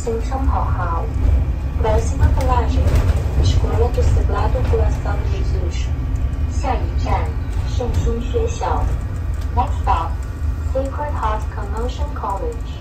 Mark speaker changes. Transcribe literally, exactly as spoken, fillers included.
Speaker 1: Ascension Hall, próxima paragem, Escola do Sagrado Coração de Jesus. 下一站，圣心学校。Next stop, Sacred Heart Commotion College.